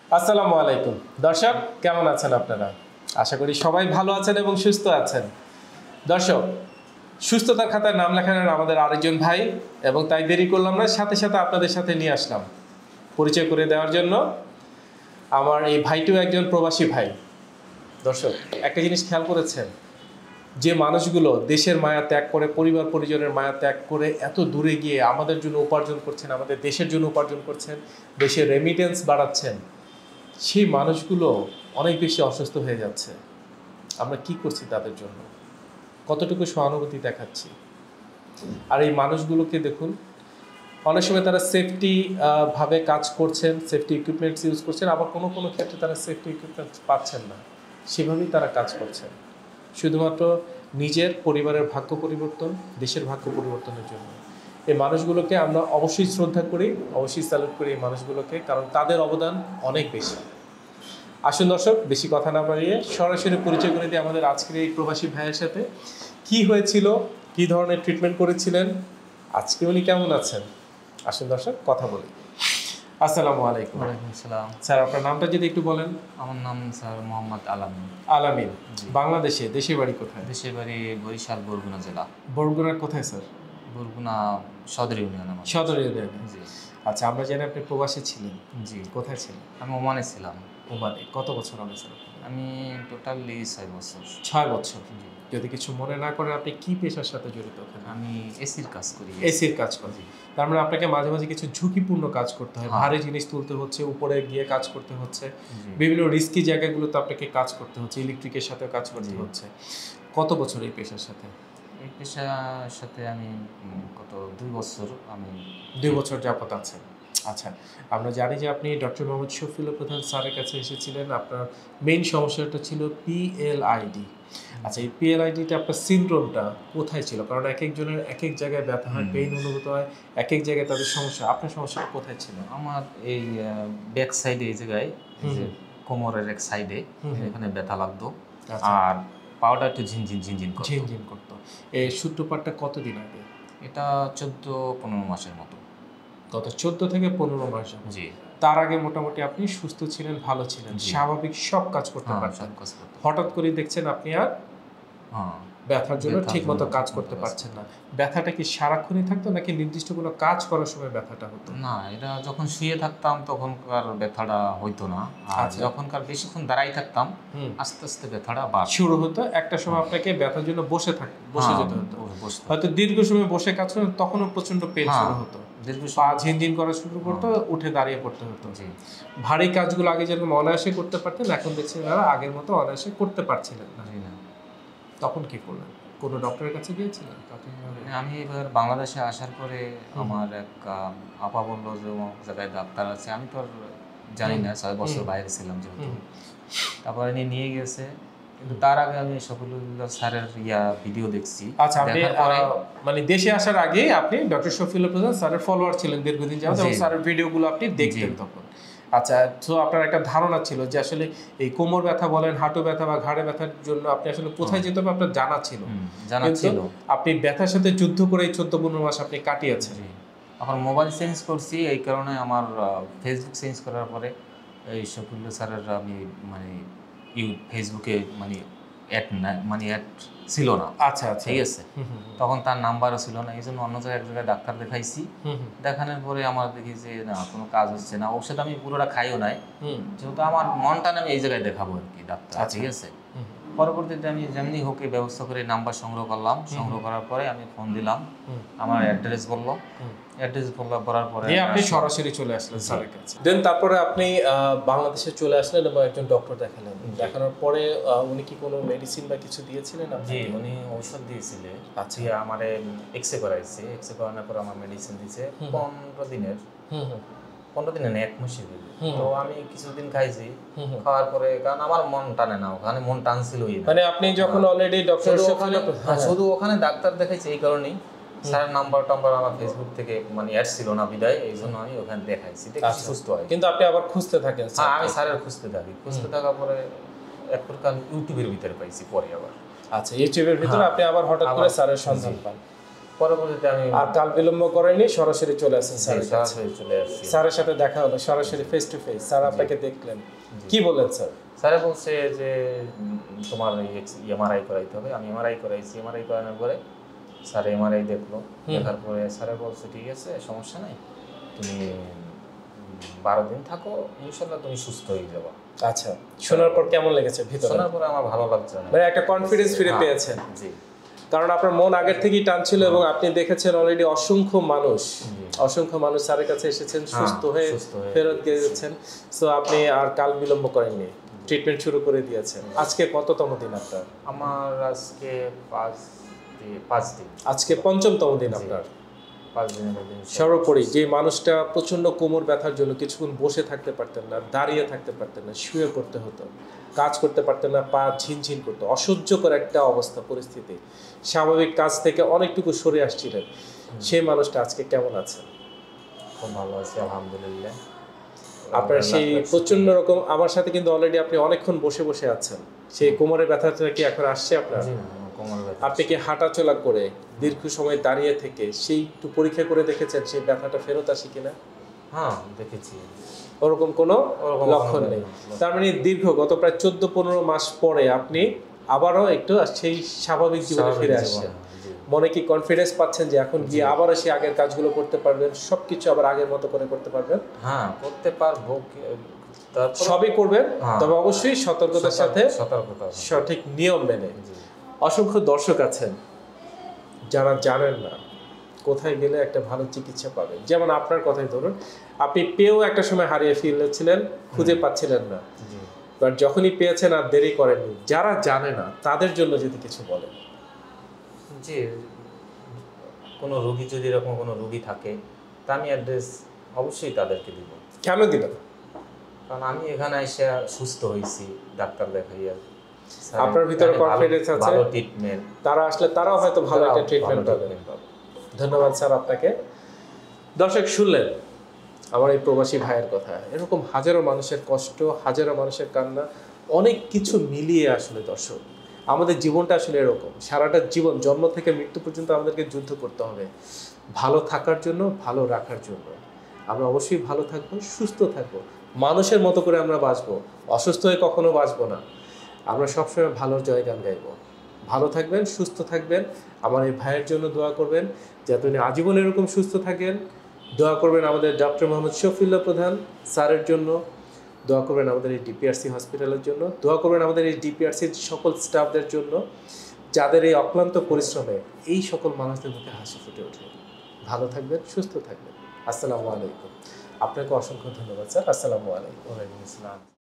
আসসালামু আলাইকুম দর্শক, কেমন আছেন আপনারা? আশা করি সবাই ভালো আছেন এবং সুস্থ আছেন। দর্শক, সুস্থতার খাতায় নাম লেখানোর আমাদের আরেকজন ভাই, এবং তাই দেরি করলাম না, সাথে সাথে আপনাদের সাথে নিয়ে আসলাম পরিচয় করে দেওয়ার জন্য। আমার এই ভাইটিও একজন প্রবাসী ভাই। দর্শক, একটা জিনিস খেয়াল করেছেন, যে মানুষগুলো দেশের মায়া ত্যাগ করে, পরিবার পরিজনের মায়া ত্যাগ করে এত দূরে গিয়ে আমাদের জন্য উপার্জন করছেন, আমাদের দেশের জন্য উপার্জন করছেন, দেশের রেমিটেন্স বাড়াচ্ছেন, সেই মানুষগুলো অনেক বেশি অসুস্থ হয়ে যাচ্ছে। আমরা কি করছি তাদের জন্য? কতটুকু সহানুভূতি দেখাচ্ছি? আর এই মানুষগুলোকে দেখুন, অনেক সময় তারা সেফটি ভাবে কাজ করছেন, সেফটি ইকুইপমেন্টস ইউজ করছেন, আবার কোনো কোনো ক্ষেত্রে তারা সেফটি ইকুইপমেন্টস পাচ্ছেন না, সেভাবেই তারা কাজ করছেন শুধুমাত্র নিজের পরিবারের ভাগ্য পরিবর্তন, দেশের ভাগ্য পরিবর্তনের জন্য। এই মানুষগুলোকে আমরা অবশ্যই শ্রদ্ধা করি, অবশ্যই স্যালুট করি এই মানুষগুলোকে, কারণ তাদের অবদান অনেক বেশি। আসুন দর্শক, বেশি কথা না বাড়িয়ে সরাসরি পরিচয় করে দিই আমাদের আজকের এই প্রবাসী ভাইয়ের সাথে। কি হয়েছিল, কি ধরনের ট্রিটমেন্ট করেছিলেন, আজকে উনি কেমন আছেন, আসুন দর্শক কথা বলি। আসসালামু আলাইকুম। ওয়ালাইকুম আসসালাম। স্যার, আপনার নামটা যদি একটু বলেন। আমার নাম স্যার মোহাম্মদ আলামিন। আলামিন, বাংলাদেশে দেশের বাড়ি কোথায়? দেশের বাড়ি বরিশাল, বরগুনা জেলা। বরগুনার কোথায় স্যার? বরগুনা সদর ইউনিয়ন। সদর ইউনিয়নে। জি। আচ্ছা, আমরা জানি আপনি প্রবাসী ছিলেন। জি। কোথায় ছিলেন? আমি ওমানে ছিলাম। ওমানে কত বছর হবে স্যার? আমি টোটালি 6 বছর। 6 বছর। জি। যদি কিছু মনে না করেন, আপনি কি পেশার সাথে জড়িত? আমি এসির কাজ করি। এসির কাজ করি। তার মানে আপনাকে মাঝে মাঝে কিছু ঝুঁকিপূর্ণ কাজ করতে হয়, ভারী জিনিস তুলতে হচ্ছে, উপরে গিয়ে কাজ করতে হচ্ছে, বিভিন্ন রিস্কি জায়গাগুলোতে আপনাকে কাজ করতে হচ্ছে, ইলেকট্রিকের সাথে কাজ করতে হচ্ছে। কত বছর এই পেশার সাথে? এই পেশার সাথে আমি কত 2 বছর। আমি 2 বছর যাবত আছেন। আচ্ছা, আমরা জানি যে আপনি ডক্টর মোহাম্মদ শফিউল্লাহ প্রধান স্যারের কাছে এসেছিলেন। আপনার মেইন সমস্যাটা ছিল পিএলআইডি। আচ্ছা, এই পিএলআইডিটা আপনার সিনড্রোমটা কোথায় ছিল? কারণ এক একজনের এক এক জায়গায় ব্যথা হয়, পেইন অনুভূত হয়, এক এক জায়গায় তাদের সমস্যা। আপনার সমস্যাটা কোথায় ছিল? আমার এই ব্যাক সাইডে, এই জায়গায় কোমরের এক সাইডে এখানে ব্যথা লাগতো, আর পাওয়াটা একটু ঝিনঝিন করতো। এই সূত্রপাতটা কতদিন আগে? এটা 14-15 মাসের মতো। গত 14 থেকে 15 মাস। জি। তার আগে মোটামুটি আপনি সুস্থ ছিলেন, ভালো ছিলেন, স্বাভাবিক সব কাজ করতে পারছেন। হঠাৎ করে দেখছেন আপনি আর ব্যথার জন্য ঠিক মতো কাজ করতে পারছেন না। ব্যথাটা কি সারাক্ষণই থাকতো, নাকি নির্দিষ্ট কোনো কাজ করার সময় ব্যথাটা হতো? না, এটা যখন শুয়ে থাকতাম তখনকার ব্যথাটা হয়তো না, আর যখনকার বেশিক্ষণ দাঁড়াই থাকতাম আস্তে আস্তে ব্যথাটা শুরু হতো। একটা সময় আপনাকে ব্যথার জন্য বসে যেতে হতো, হয়তো দীর্ঘ সময় বসে কাজ করেন, তখনও প্রচন্ড পেন শুরু হতো, পা ঝিনঝিন করা শুরু করতো, উঠে দাঁড়িয়ে পড়তে হতো। ভারী কাজগুলো আগে যেরকম অনায়াসে করতে পারতেন, এখন দেখছেন আগের মতো অনায়াসে করতে পারছিলেন না। তখন কি করলেন? কোনো ডক্টরের কাছে গিয়েছিলেন? আমি এবার বাংলাদেশে আসার পরে আমার এক আপা বললো যে জায়গায় ডাক্তার আছে। আমি তো আর জানি না, 6 বছর বাইরে ছিলাম যেহেতু। তারপরে নিয়ে গেছে, কিন্তু তার আগে আমি শফিউল্লাহ স্যারের ভিডিও দেখছি। আচ্ছা, আপনি মানে দেশে আসার আগে আপনি ডক্টর শফিউল্লাহ প্রধান স্যারের ফলোয়ার ছিলেন দীর্ঘদিন যাবত, এবং স্যারের ভিডিওগুলো আপনি দেখতেন তখন। আচ্ছা, তো আপনার একটা ধারণা ছিল যে আসলে এই কোমর ব্যথা বলেন, হাঁটু ব্যথা বা ঘাড়ে ব্যথার জন্য আপনি আসলে কোথায় যেতে হবে আপনার জানা ছিল। আপনি ব্যথার সাথে যুদ্ধ করে 14-15 মাস আপনি কাটিয়েছেন। এখন মোবাইল চেঞ্জ করছি, এই কারণে আমার ফেসবুক চেঞ্জ করার পরে এই শফিউল্লাহ স্যারের আমি মানে ফেসবুকে মানে অ্যাড ছিল না। আচ্ছা, ঠিক আছে। তখন তার নাম্বারও ছিল না, এই জন্য অন্য জায়গায় এক জায়গায় ডাক্তার দেখাইছি। দেখানোর পরে আমার দেখি যে না, কোনো কাজ হচ্ছে না। ঔষধ আমি পুরোটা খাইও নাই, যেহেতু আমার মনটা আমি এই জায়গায় দেখাবো আর কি ডাক্তার। ঠিক আছে। পরবর্তীতে আমি যেমনি হোক ব্যবস্থা করে নাম্বার সংগ্রহ করলাম। সংগ্রহ করার পরে আমি ফোন দিলাম, আমার অ্যাড্রেস বললো, করার পরে আপনি সরাসরি চলে আসলেন স্যারের কাছে। দেন তারপরে আপনি বাংলাদেশে চলে আসলেন এবং একজন ডক্টর দেখালেন। দেখানোর পরে উনি কি কোনো মেডিসিন বা কিছু দিয়েছিলেন? জি, উনি ঔষধ দিয়েছিলেন। আচ্ছা, আমার এক্সরে করাইছে। এক্সরে করানোর পর আমার মেডিসিন দিয়েছে 15 দিনের। 15 দিনে না, 1 মাসের। তো আমি কিছুদিন খাইছি। খাওয়ার পরে, কারণ আমার মন টানে না, ওখানে মন টানছিলই না। মানে আপনি যখন অলরেডি ডক্টর শুধু ওখানে ডাক্তার দেখাইছে, এই কারণেই স্যারের নাম্বার আমার ফেসবুক থেকে মানে অ্যাড ছিল না বিদায়, এই জন্য আমি ওখানে দেখাইছি, দেখি সুস্থ হয়। কিন্তু আপনি আবার খুঁজতে থাকেন? হ্যাঁ, আমি স্যারের খুঁজতে থাকার পরে এক প্রকার ইউটিউবের ভিতরে পাইছি পরে আবার। আচ্ছা, ইউটিউবের ভিতরে আপনি আবার হঠাৎ করে স্যারের সন্ধান পান। পরবর্তীতে আমি আর কাল বিলম্ব করেনি, সরাসরি চলে আসেন স্যারের কাছে। সরাসরি চলে আসছি। স্যারের সাথে দেখা হলো সরাসরি ফেস টু ফেস, স্যার আপনাকে দেখলেন, কি বললেন স্যার? স্যারে বলছে যে তোমার এমআরআই করাইতে হবে। আমি এমআরআই করাইছি। এমআরআই করানোর পরে স্যার এমআরআই দেখলো, দেখার পরে স্যারে বলছে ঠিক আছে, সমস্যা নাই, তুমি 12 দিন থাকো, ইনশাল্লাহ তুমি সুস্থ হয়ে যাবে। আচ্ছা, শোনার পর কেমন লেগেছে ভিতরে? শোনার পরে আমার ভালো লাগছে না, মানে একটা কনফিডেন্স ফিরে পেয়েছেন। জি, কারণ আপনার মন আগের থেকেই টানছিল এবং আপনি দেখেছেন অলরেডি অসংখ্য মানুষ স্যারের কাছে এসেছেন, সুস্থ হয়ে ফেরত গিয়েছেন। সো আপনি আর কাল বিলম্ব করেননি, ট্রিটমেন্ট শুরু করে দিয়েছেন। আজকে কততম দিন আপনার? আমার আজকে 5 দিন। আজকে 5ম দিন আপনার। 5 দিনের মধ্যে সর্বোপরি যে মানুষটা প্রচন্ড কোমর ব্যথার জন্য কিছুক্ষণ বসে থাকতে পারতেন না, দাঁড়িয়ে থাকতে পারতেন না, শুয়ে পড়তে হতো, কাজ করতে পারতেন না, পা ঝিনঝিন করতো, অসহ্যকর একটা অবস্থা পরিস্থিতি, স্বাভাবিক কাজ থেকে অনেকটুকু সরে আসছিলেন, সেই মানুষটা আজকে কেমন আছে? খুব ভালো আছে আলহামদুলিল্লাহ। আপনার সেই প্রচন্ড রকম, আমার সাথে কিন্তু অলরেডি আপনি অনেকক্ষণ বসে বসে আছেন, সেই কোমরের ব্যথাটা কি এখন আসছে আপনার? আপনি কি হাঁটাচলা করে দীর্ঘ সময় দাঁড়িয়ে থেকে সেই একটু পরীক্ষা করে দেখেছেন সেই ব্যথাটা ফেরত আসে কিনা? হ্যাঁ, দেখেছি। ওরকম কোনো লক্ষণ নেই। তার মানে দীর্ঘ গত প্রায় 14-15 মাস পরে আপনি আবারও একটু সেই স্বাভাবিক জীবনে ফিরে আসছেন। মনে কি কনফিডেন্স পাচ্ছেন যে এখন গিয়ে আবারও সেই আগের কাজগুলো করতে পারবেন, সবকিছু আবার আগের মতো করে করতে পারবেন? হ্যাঁ, করতে পারবো, সবই করবেন, তবে অবশ্যই সতর্কতার সাথে, সঠিক নিয়ম মেনে। অসংখ্য দর্শক আছেন যারা জানেন না কোথায় গেলে একটা ভালো চিকিৎসা পাবেন। যেমন আপনার কথাই ধরুন, আপনি পেয়েও একটা সময় হারিয়ে ফেলেছিলেন, খুঁজে পাচ্ছিলেন না, বাট যখনই পেয়েছেন আর দেরি করেননি। যারা জানে না তাদের জন্য যদি কিছু বলেন। জি, কোনো রোগী যদি এরকম কোনো রোগী থাকে, তা আমি অ্যাড্রেস অবশ্যই তাদেরকে দিব। কেন দিবেন? কারণ আমি এখানে এসে সুস্থ হয়েছি, ডাক্তার দেখাইয়া, আপনার ভিতরে কনফিডেন্স আছে, ভালো ট্রিটমেন্ট, তারা আসলে তারাও হয়তো ভালো একটা ট্রিটমেন্ট পাবেন। ধন্যবাদ স্যার আপনাকে। দর্শক শুনলেন আমার এই প্রবাসী ভাইয়ের কথা, এরকম হাজারো মানুষের কষ্ট, হাজারো মানুষের কান্না, অনেক কিছু মিলিয়ে আসলে দর্শক আমাদের জীবনটা আসলে এরকম। সারাটা জীবন জন্ম থেকে মৃত্যু পর্যন্ত আমাদেরকে যুদ্ধ করতে হবে ভালো থাকার জন্য, ভালো রাখার জন্য। আমরা অবশ্যই ভালো থাকবো, সুস্থ থাকবো, মানুষের মতো করে আমরা বাঁচবো, অসুস্থ হয়ে কখনো বাঁচবো না। আমরা সবসময় ভালোর জয়গান গাইব। ভালো থাকবেন, সুস্থ থাকবেন। আমার এই ভাইয়ের জন্য দোয়া করবেন যাতে উনি আজীবন এরকম সুস্থ থাকেন। দোয়া করবেন আমাদের ডক্টর মোহাম্মদ শফিউল্লাহ প্রধান স্যারের জন্য, দোয়া করবেন আমাদের এই ডিপিআরসি হসপিটালের জন্য, দোয়া করবেন আমাদের এই ডিপিআরসির সকল স্টাফদের জন্য, যাদের এই অক্লান্ত পরিশ্রমে এই সকল মানুষদের মুখে হাসি ফুটে ওঠে। ভালো থাকবেন, সুস্থ থাকবেন। আসসালামু আলাইকুম। আপনাকে অসংখ্য ধন্যবাদ স্যার। আসসালামু আলাইকুম। ওয়ালাইকুম আসসালাম।